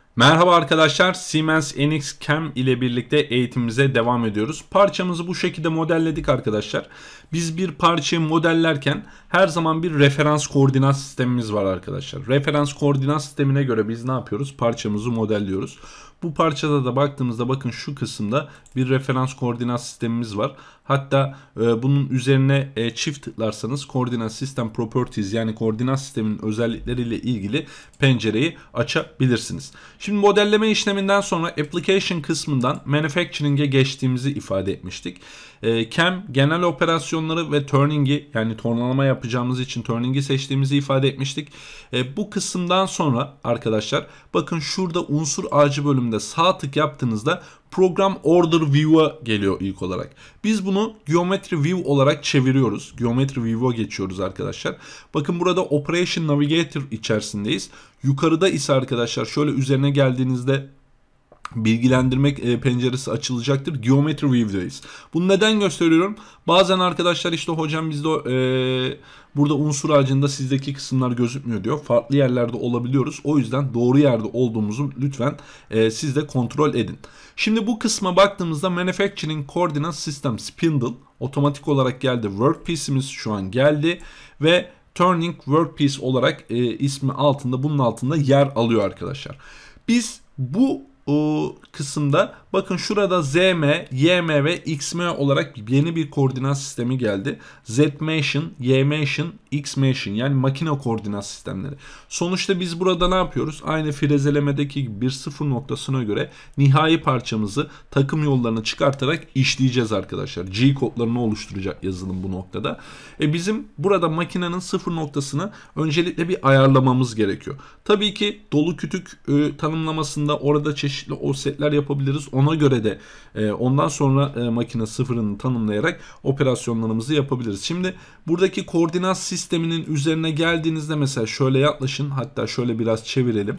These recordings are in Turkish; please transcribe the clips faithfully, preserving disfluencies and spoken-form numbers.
Merhaba arkadaşlar, Siemens N X Cam ile birlikte eğitimimize devam ediyoruz. Parçamızı bu şekilde modelledik arkadaşlar. Biz bir parçayı modellerken her zaman bir referans koordinat sistemimiz var arkadaşlar. Referans koordinat sistemine göre biz ne yapıyoruz? Parçamızı modelliyoruz. Bu parçada da baktığımızda bakın şu kısımda bir referans koordinat sistemimiz var. Hatta e, bunun üzerine e, çift tıklarsanız koordinat sistem properties yani koordinat sisteminin özellikleriyle ilgili pencereyi açabilirsiniz. Şimdi modelleme işleminden sonra application kısmından manufacturing'e geçtiğimizi ifade etmiştik. E, Cam genel operasyonları ve turning'i yani tornalama yapacağımız için turning'i seçtiğimizi ifade etmiştik. E, bu kısımdan sonra arkadaşlar bakın şurada unsur ağacı bölümünde sağ tık yaptığınızda Program Order View'a geliyor ilk olarak. Biz bunu Geometry View olarak çeviriyoruz. Geometry View'a geçiyoruz arkadaşlar. Bakın burada Operation Navigator içerisindeyiz. Yukarıda ise arkadaşlar şöyle üzerine geldiğinizde bilgilendirmek e, penceresi açılacaktır. Geometry View'dayız. Bunu neden gösteriyorum? Bazen arkadaşlar işte hocam bizde e, burada unsur ağacında sizdeki kısımlar gözükmüyor diyor. Farklı yerlerde olabiliyoruz. O yüzden doğru yerde olduğumuzu lütfen e, siz de kontrol edin. Şimdi bu kısma baktığımızda Manufacturing Coordinate System Spindle otomatik olarak geldi. Workpiece'imiz şu an geldi ve Turning Workpiece olarak e, ismi altında bunun altında yer alıyor arkadaşlar. Biz bu o kısımda bakın şurada Z M, Y M ve X M olarak yeni bir koordinat sistemi geldi. Z-Motion, Y-Motion, X-Motion yani makine koordinat sistemleri. Sonuçta biz burada ne yapıyoruz? Aynı frezelemedeki gibi bir sıfır noktasına göre nihai parçamızı takım yollarını çıkartarak işleyeceğiz arkadaşlar. G kodlarını oluşturacak yazılım bu noktada. E bizim burada makinenin sıfır noktasını öncelikle bir ayarlamamız gerekiyor. Tabii ki dolu kütük e, tanımlamasında orada çeşitli offsetler yapabiliriz. Ona göre de e, ondan sonra e, makine sıfırını tanımlayarak operasyonlarımızı yapabiliriz. Şimdi buradaki koordinat sisteminin üzerine geldiğinizde mesela şöyle yaklaşın. Hatta şöyle biraz çevirelim.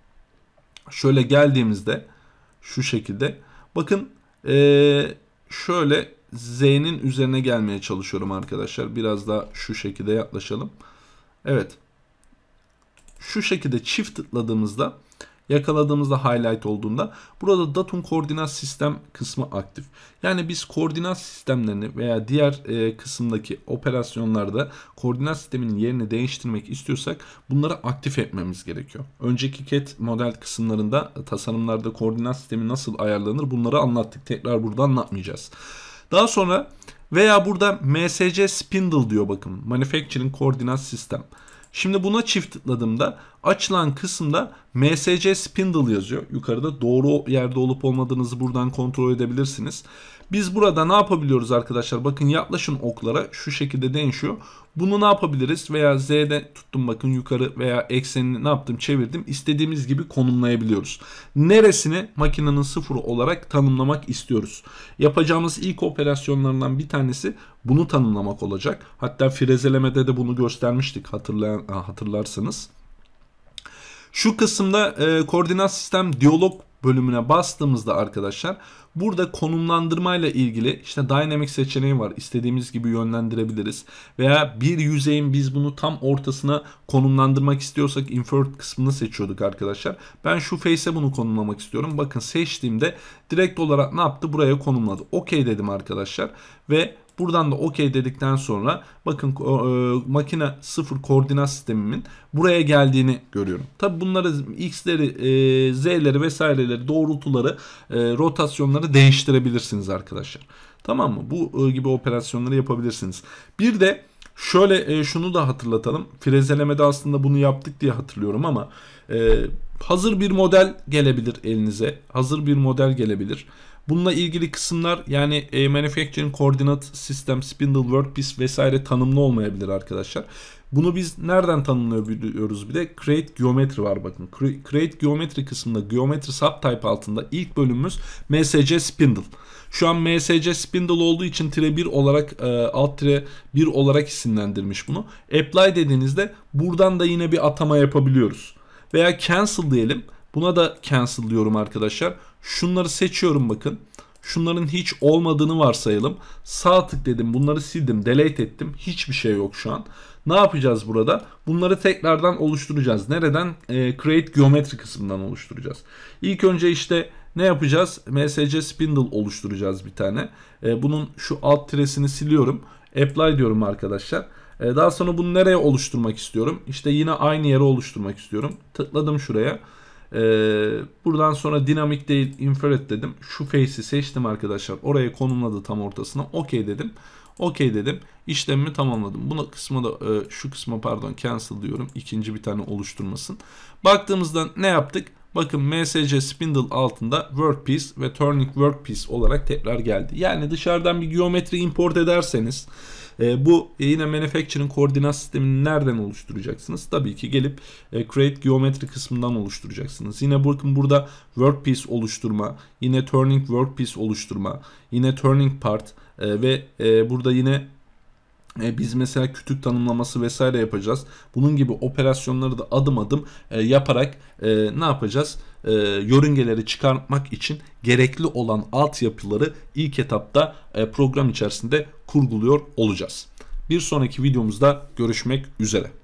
Şöyle geldiğimizde şu şekilde bakın e, şöyle Z'nin üzerine gelmeye çalışıyorum arkadaşlar. Biraz daha şu şekilde yaklaşalım. Evet. Şu şekilde çift tıkladığımızda yakaladığımızda highlight olduğunda burada datum koordinat sistem kısmı aktif. Yani biz koordinat sistemlerini veya diğer e, kısımdaki operasyonlarda koordinat sisteminin yerini değiştirmek istiyorsak bunları aktif etmemiz gerekiyor. Önceki C A D model kısımlarında tasarımlarda koordinat sistemi nasıl ayarlanır bunları anlattık. Tekrar burada anlatmayacağız. Daha sonra veya burada M S C Spindle diyor bakın. Manufacturing Coordinate System. Şimdi buna çift tıkladığımda açılan kısımda M S C Spindle yazıyor. Yukarıda doğru yerde olup olmadığınızı buradan kontrol edebilirsiniz. Biz burada ne yapabiliyoruz arkadaşlar? Bakın yaklaşın oklara şu şekilde değişiyor. Bunu ne yapabiliriz? Veya Z'de tuttum bakın yukarı veya eksenini ne yaptım çevirdim. İstediğimiz gibi konumlayabiliyoruz. Neresini makinenin sıfırı olarak tanımlamak istiyoruz? Yapacağımız ilk operasyonlarından bir tanesi bunu tanımlamak olacak. Hatta frezelemede de bunu göstermiştik hatırlayan, hatırlarsanız. Şu kısımda e, koordinat sistem diyalog bölümüne bastığımızda arkadaşlar burada konumlandırma ile ilgili işte dynamic seçeneği var. İstediğimiz gibi yönlendirebiliriz. Veya bir yüzeyin biz bunu tam ortasına konumlandırmak istiyorsak invert kısmını seçiyorduk arkadaşlar. Ben şu face'e bunu konumlamak istiyorum. Bakın seçtiğimde direkt olarak ne yaptı? Buraya konumladı. OK dedim arkadaşlar. Ve buradan da OK dedikten sonra bakın e, makine sıfır koordinat sistemimin buraya geldiğini görüyorum. Tabi bunları x'leri, e, z'leri vesaireleri, doğrultuları, e, rotasyonları değiştirebilirsiniz arkadaşlar. Tamam mı? Bu e, gibi operasyonları yapabilirsiniz. Bir de şöyle e, şunu da hatırlatalım. Frezelemede aslında bunu yaptık diye hatırlıyorum ama e, hazır bir model gelebilir elinize. Hazır bir model gelebilir. Bununla ilgili kısımlar yani e, Manufacturing Coordinate System, Spindle, Workpiece vesaire tanımlı olmayabilir arkadaşlar. Bunu biz nereden tanımlıyoruz bir de? Create Geometry var bakın. Create Geometry kısmında Geometry Subtype altında ilk bölümümüz M S C Spindle. Şu an M S C Spindle olduğu için tire bir olarak e, alt tire bir olarak isimlendirmiş bunu. Apply dediğinizde buradan da yine bir atama yapabiliyoruz. Veya Cancel diyelim. Buna da cancel diyorum arkadaşlar. Şunları seçiyorum bakın. Şunların hiç olmadığını varsayalım. Sağ tık dedim. Bunları sildim. Delete ettim. Hiçbir şey yok şu an. Ne yapacağız burada? Bunları tekrardan oluşturacağız. Nereden? E, Create Geometry kısmından oluşturacağız. İlk önce işte ne yapacağız? M S C Spindle oluşturacağız bir tane. E, bunun şu alt tiresini siliyorum. Apply diyorum arkadaşlar. E, daha sonra bunu nereye oluşturmak istiyorum? İşte yine aynı yere oluşturmak istiyorum. Tıkladım şuraya. E, buradan sonra dinamik değil infrared dedim. Şu face'i seçtim arkadaşlar. Oraya konumladı tam ortasına. OK dedim. OK dedim. İşlemimi tamamladım. Buna kısmı da e, şu kısma pardon cancel diyorum. İkinci bir tane oluşturmasın. Baktığımızda ne yaptık? Bakın M S C Spindle altında Workpiece ve Turning Workpiece olarak tekrar geldi. Yani dışarıdan bir geometri import ederseniz e, bu e, yine Manufacturing koordinat sistemini nereden oluşturacaksınız? Tabii ki gelip e, Create Geometry kısmından oluşturacaksınız. Yine bakın burada Workpiece oluşturma, yine Turning Workpiece oluşturma, yine Turning Part e, ve e, burada yine E, biz mesela kütük tanımlaması vesaire yapacağız. Bunun gibi operasyonları da adım adım e, yaparak e, ne yapacağız? E, yörüngeleri çıkartmak için gerekli olan altyapıları ilk etapta e, program içerisinde kurguluyor olacağız. Bir sonraki videomuzda görüşmek üzere.